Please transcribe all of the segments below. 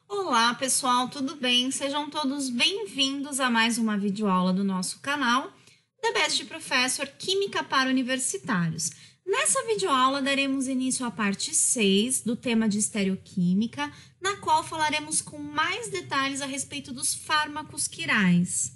Olá, pessoal, tudo bem? Sejam todos bem-vindos a mais uma videoaula do nosso canal The Best Professor Química para Universitários. Nessa videoaula daremos início à parte 6 do tema de estereoquímica, na qual falaremos com mais detalhes a respeito dos fármacos quirais.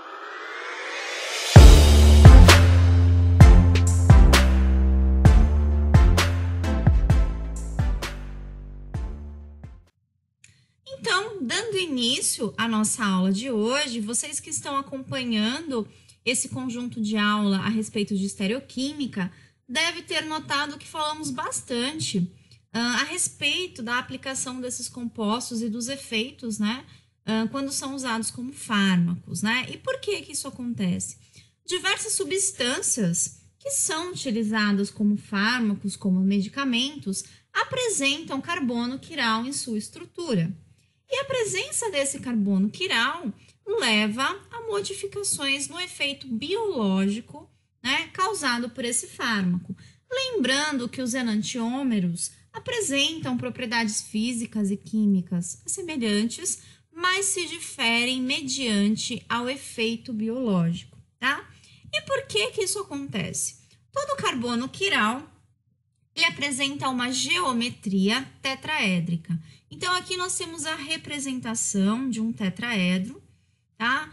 Então, dando início à nossa aula de hoje, vocês que estão acompanhando esse conjunto de aula a respeito de estereoquímica, devem ter notado que falamos bastante a respeito da aplicação desses compostos e dos efeitos, né, quando são usados como fármacos, né? E por que isso acontece? Diversas substâncias que são utilizadas como fármacos, como medicamentos, apresentam carbono quiral em sua estrutura. E a presença desse carbono quiral leva a modificações no efeito biológico, né, causado por esse fármaco. Lembrando que os enantiômeros apresentam propriedades físicas e químicas semelhantes, mas se diferem mediante ao efeito biológico, tá? E por que isso acontece? Todo carbono quiral ele apresenta uma geometria tetraédrica. Então, aqui nós temos a representação de um tetraedro, tá?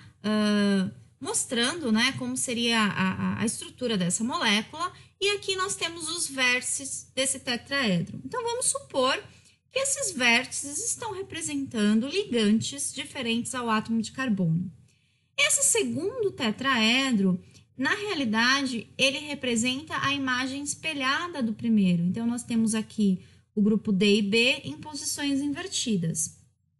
Mostrando, né, como seria a estrutura dessa molécula. E aqui nós temos os vértices desse tetraedro. Então, vamos supor que esses vértices estão representando ligantes diferentes ao átomo de carbono. Esse segundo tetraedro, na realidade, ele representa a imagem espelhada do primeiro. Então, nós temos aqui o grupo D e B em posições invertidas.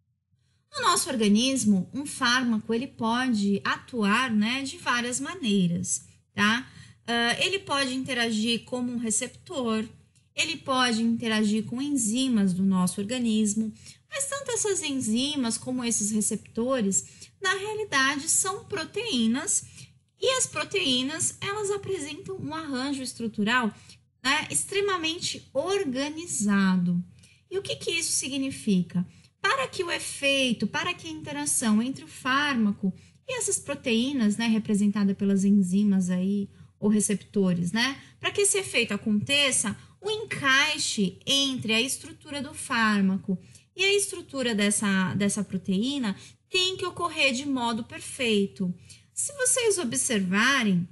No nosso organismo, um fármaco ele pode atuar, né, de várias maneiras, tá? Ele pode interagir como um receptor, ele pode interagir com enzimas do nosso organismo, mas tanto essas enzimas como esses receptores, na realidade, são proteínas. E as proteínas, elas apresentam um arranjo estrutural, né, extremamente organizado. E o que isso significa? Para que o efeito, para que a interação entre o fármaco e essas proteínas, né, representada pelas enzimas aí, ou receptores, né, para que esse efeito aconteça, o encaixe entre a estrutura do fármaco e a estrutura dessa proteína tem que ocorrer de modo perfeito. Se vocês observarem,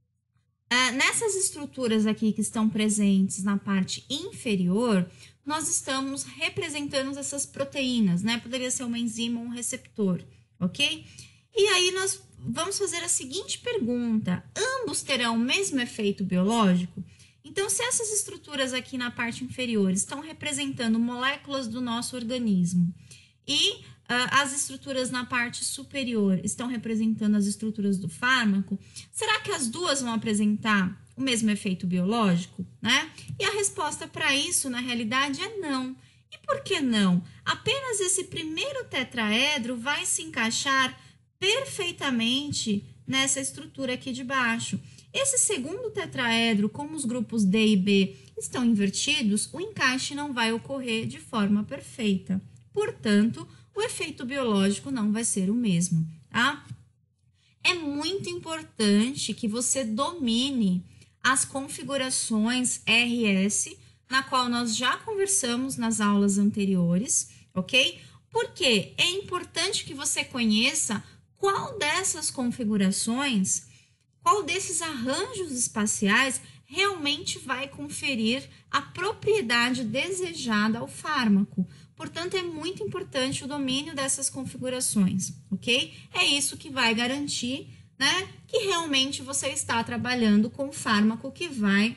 nessas estruturas aqui que estão presentes na parte inferior, nós estamos representando essas proteínas, né? Poderia ser uma enzima ou um receptor, ok? E aí nós vamos fazer a seguinte pergunta: ambos terão o mesmo efeito biológico? Então, se essas estruturas aqui na parte inferior estão representando moléculas do nosso organismo e as estruturas na parte superior estão representando as estruturas do fármaco, será que as duas vão apresentar o mesmo efeito biológico, né? E a resposta para isso, na realidade, é não. E por que não? Apenas esse primeiro tetraedro vai se encaixar perfeitamente nessa estrutura aqui de baixo. Esse segundo tetraedro, como os grupos D e B estão invertidos, o encaixe não vai ocorrer de forma perfeita. Portanto, o efeito biológico não vai ser o mesmo, tá? É muito importante que você domine as configurações RS, na qual nós já conversamos nas aulas anteriores, ok? Porque é importante que você conheça qual dessas configurações, qual desses arranjos espaciais realmente vai conferir a propriedade desejada ao fármaco. Portanto, é muito importante o domínio dessas configurações, ok? É isso que vai garantir, né, que realmente você está trabalhando com o fármaco que vai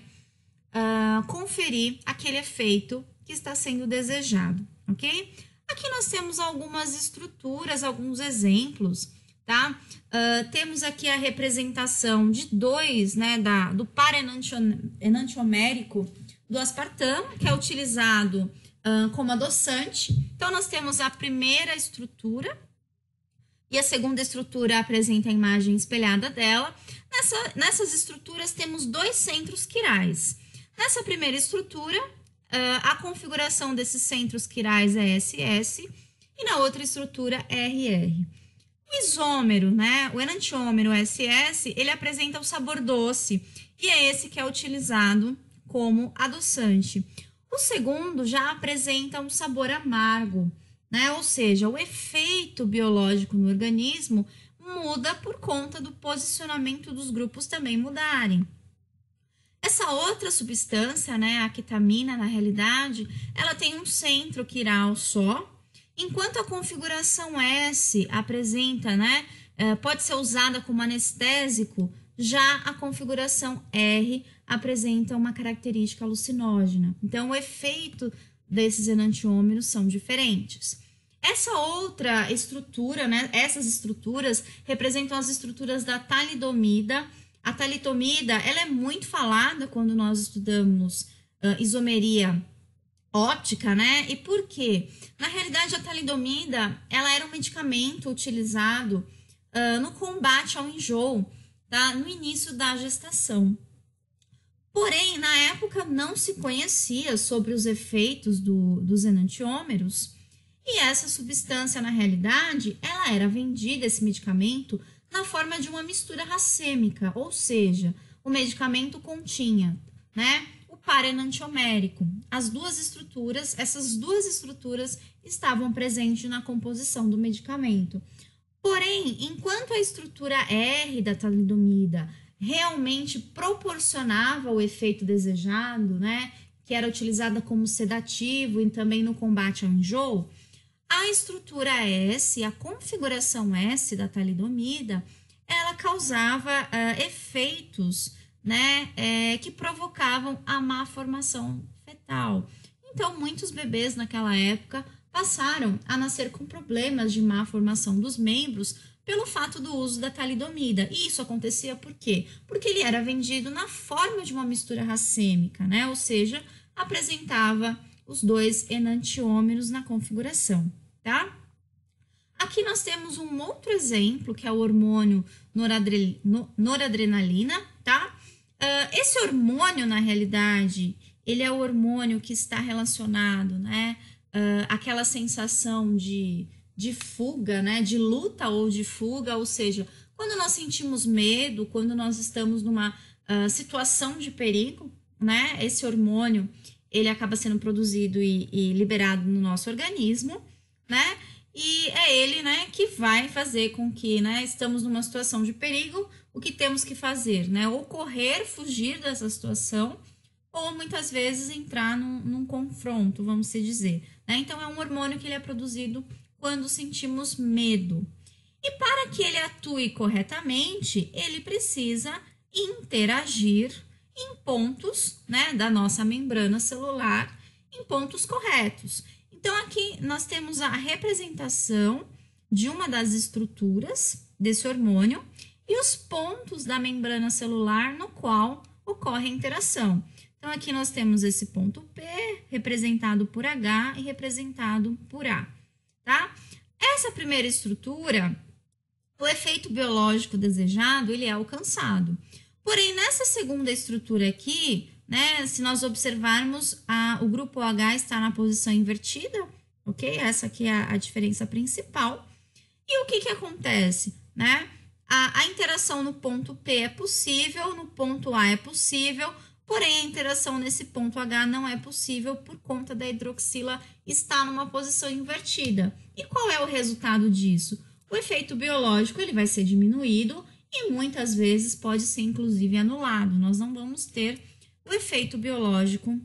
conferir aquele efeito que está sendo desejado, ok? Aqui nós temos algumas estruturas, alguns exemplos, tá? Temos aqui a representação de dois, né, do par enantiomérico do aspartamo, que é utilizado como adoçante. Então, nós temos a primeira estrutura e a segunda estrutura apresenta a imagem espelhada dela. Nessas estruturas, temos dois centros quirais. Nessa primeira estrutura, a configuração desses centros quirais é SS e na outra estrutura RR. O isômero, né, o enantiômero SS, ele apresenta o sabor doce e é esse que é utilizado como adoçante. O segundo já apresenta um sabor amargo, né, ou seja, o efeito biológico no organismo muda por conta do posicionamento dos grupos também mudarem. Essa outra substância, né, a ketamina, na realidade, ela tem um centro quiral só, enquanto a configuração S apresenta, né, pode ser usada como anestésico, já a configuração R apresenta uma característica alucinógena. Então, o efeito desses enantiômeros são diferentes. Essa outra estrutura, né, essas estruturas representam as estruturas da talidomida. A talidomida, ela é muito falada quando nós estudamos isomeria óptica, né? E por quê? Na realidade, a talidomida, ela era um medicamento utilizado no combate ao enjoo, tá? No início da gestação. Porém, na época não se conhecia sobre os efeitos dos enantiômeros e essa substância, na realidade, ela era vendida, esse medicamento, na forma de uma mistura racêmica, ou seja, o medicamento continha, né, o par enantiomérico. Essas duas estruturas estavam presentes na composição do medicamento. Porém, enquanto a estrutura R da talidomida realmente proporcionava o efeito desejado, né, que era utilizada como sedativo e também no combate ao enjoo, a estrutura S, a configuração S da talidomida, ela causava efeitos, né, que provocavam a má formação fetal. Então, muitos bebês naquela época passaram a nascer com problemas de má formação dos membros pelo fato do uso da talidomida. E isso acontecia por quê? Porque ele era vendido na forma de uma mistura racêmica, né, ou seja, apresentava os dois enantiômeros na configuração, tá? Aqui nós temos um outro exemplo, que é o hormônio noradrenalina, tá? Esse hormônio, na realidade, ele é o hormônio que está relacionado, né? Aquela sensação de fuga, né? De luta ou de fuga, ou seja, quando nós sentimos medo, quando nós estamos numa situação de perigo, né? Esse hormônio, ele acaba sendo produzido e liberado no nosso organismo, né? E é ele, né, que vai fazer com que, né, estamos numa situação de perigo, o que temos que fazer, né? Ou correr, fugir dessa situação, ou muitas vezes entrar num confronto, vamos se dizer, né? Então, é um hormônio que ele é produzido quando sentimos medo. E para que ele atue corretamente, ele precisa interagir em pontos, né, da nossa membrana celular, em pontos corretos. Então, aqui nós temos a representação de uma das estruturas desse hormônio e os pontos da membrana celular no qual ocorre a interação. Então, aqui nós temos esse ponto P, representado por H e representado por A, tá? Essa primeira estrutura, o efeito biológico desejado, ele é alcançado. Porém, nessa segunda estrutura aqui, né, se nós observarmos, o grupo H está na posição invertida, ok? Essa aqui é a diferença principal. E o que acontece, né? A interação no ponto P é possível, no ponto A é possível, porém a interação nesse ponto H não é possível por conta da hidroxila estar numa posição invertida. E qual é o resultado disso? O efeito biológico ele vai ser diminuído e muitas vezes pode ser inclusive anulado. Nós não vamos ter o efeito biológico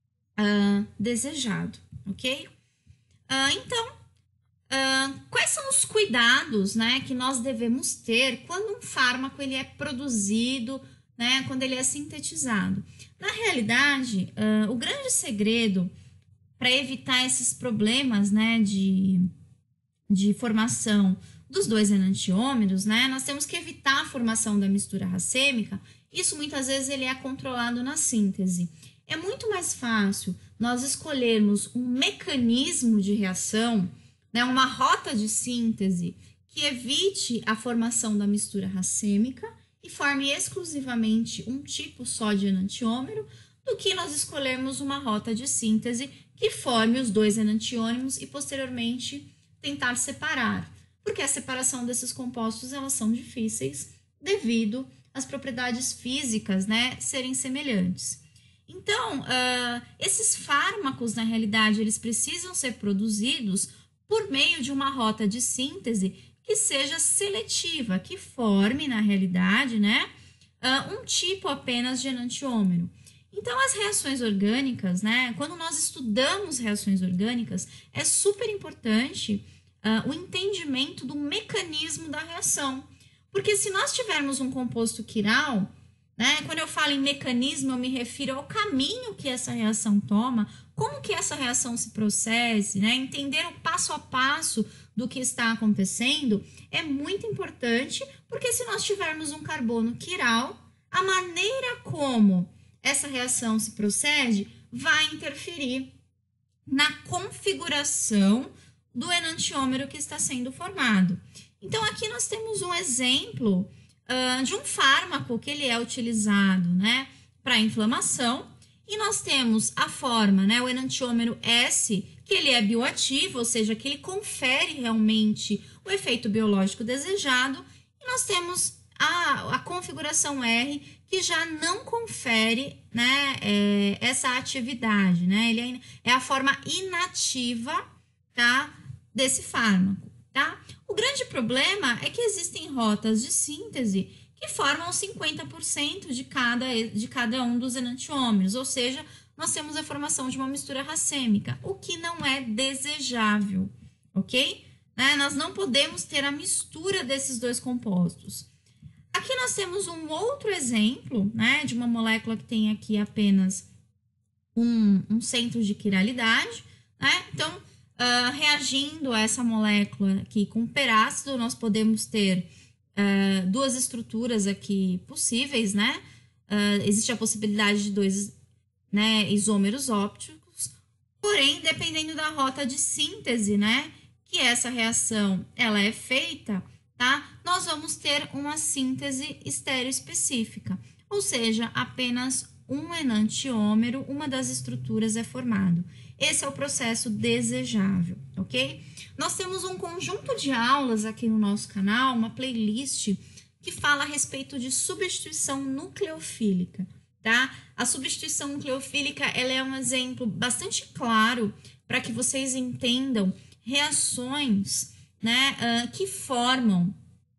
desejado, ok? Então, quais são os cuidados, né, que nós devemos ter quando um fármaco ele é produzido, né, quando ele é sintetizado? Na realidade, o grande segredo para evitar esses problemas, né, de formação dos dois enantiômeros, né, nós temos que evitar a formação da mistura racêmica. Isso muitas vezes ele é controlado na síntese. É muito mais fácil nós escolhermos um mecanismo de reação, né, uma rota de síntese que evite a formação da mistura racêmica e forme exclusivamente um tipo só de enantiômero, do que nós escolhermos uma rota de síntese que forme os dois enantiômeros e posteriormente tentar separar, porque a separação desses compostos elas são difíceis devido às propriedades físicas, né, serem semelhantes. Então, esses fármacos, na realidade, eles precisam ser produzidos por meio de uma rota de síntese que seja seletiva, que forme, na realidade, né, um tipo apenas de enantiômero. Então, as reações orgânicas, né, quando nós estudamos reações orgânicas, é super importante o entendimento do mecanismo da reação. Porque se nós tivermos um composto quiral, né, quando eu falo em mecanismo, eu me refiro ao caminho que essa reação toma, como que essa reação se processe, né, entender o passo a passo do que está acontecendo é muito importante, porque se nós tivermos um carbono quiral, a maneira como essa reação se procede vai interferir na configuração do enantiômero que está sendo formado. Então, aqui nós temos um exemplo de um fármaco que ele é utilizado, né, para inflamação, e nós temos a forma, né, o enantiômero S, que ele é bioativo, ou seja, que ele confere realmente o efeito biológico desejado, e nós temos a configuração R, que já não confere, né, essa atividade, né, ele é a forma inativa, tá, desse fármaco, tá? O grande problema é que existem rotas de síntese que formam 50% de cada um dos enantiômeros, ou seja, nós temos a formação de uma mistura racêmica, o que não é desejável, ok? Né? Nós não podemos ter a mistura desses dois compostos. Aqui nós temos um outro exemplo, né, de uma molécula que tem aqui apenas um centro de quiralidade, né? Então, reagindo a essa molécula aqui com perácido, nós podemos ter duas estruturas aqui possíveis, né? Existe a possibilidade de dois, né, isômeros ópticos, porém, dependendo da rota de síntese, né, que essa reação ela é feita, tá? Nós vamos ter uma síntese estereoespecífica, ou seja, apenas um enantiômero, uma das estruturas é formado. Esse é o processo desejável, ok? Nós temos um conjunto de aulas aqui no nosso canal, uma playlist que fala a respeito de substituição nucleofílica, tá? A substituição nucleofílica, ela é um exemplo bastante claro para que vocês entendam reações, né, que formam,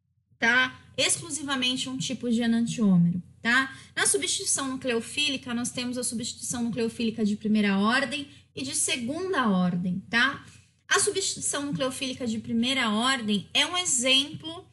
tá, exclusivamente um tipo de enantiômero, tá? Na substituição nucleofílica, nós temos a substituição nucleofílica de primeira ordem e de segunda ordem, tá? A substituição nucleofílica de primeira ordem é um exemplo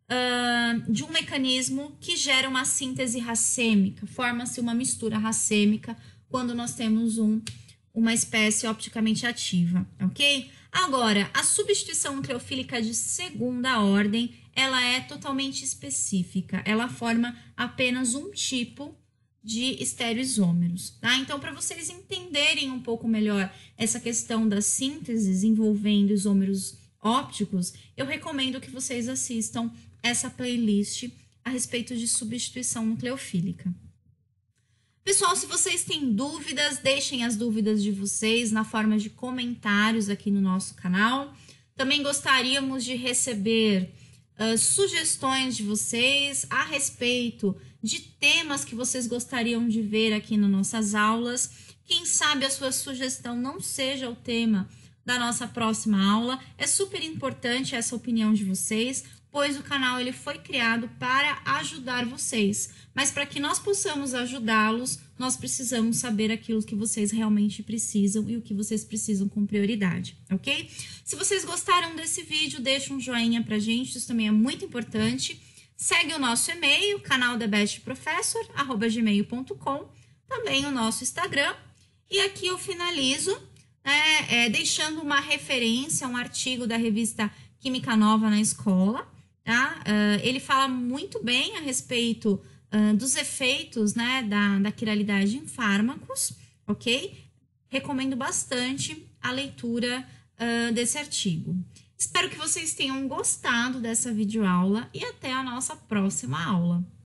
de um mecanismo que gera uma síntese racêmica, forma-se uma mistura racêmica quando nós temos uma espécie opticamente ativa, ok? Agora, a substituição nucleofílica de segunda ordem, ela é totalmente específica, ela forma apenas um tipo de estereoisômeros, tá? Então, para vocês entenderem um pouco melhor essa questão das sínteses envolvendo isômeros ópticos, eu recomendo que vocês assistam essa playlist a respeito de substituição nucleofílica. Pessoal, se vocês têm dúvidas, deixem as dúvidas de vocês na forma de comentários aqui no nosso canal. Também gostaríamos de receber sugestões de vocês a respeito de temas que vocês gostariam de ver aqui nas nossas aulas. Quem sabe a sua sugestão não seja o tema da nossa próxima aula. É super importante essa opinião de vocês, pois o canal ele foi criado para ajudar vocês. Mas para que nós possamos ajudá-los, nós precisamos saber aquilo que vocês realmente precisam e o que vocês precisam com prioridade, ok? Se vocês gostaram desse vídeo, deixa um joinha pra gente, isso também é muito importante. Segue o nosso e-mail, canaldebestprofessor@gmail.com, também o nosso Instagram. E aqui eu finalizo deixando uma referência, um artigo da revista Química Nova na Escola, tá? Ele fala muito bem a respeito dos efeitos, né, da quiralidade em fármacos, ok? Recomendo bastante a leitura desse artigo. Espero que vocês tenham gostado dessa videoaula e até a nossa próxima aula.